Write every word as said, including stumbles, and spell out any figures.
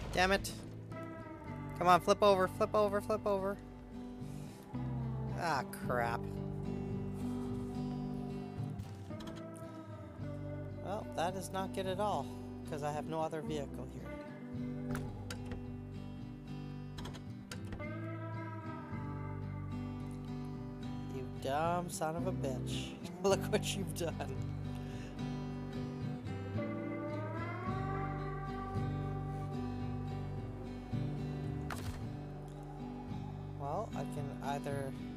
Damn it. Come on, flip over, flip over, flip over. Ah, crap. Well, that is not good at all, because I have no other vehicle here. You dumb son of a bitch. Look what you've done. Well, I can either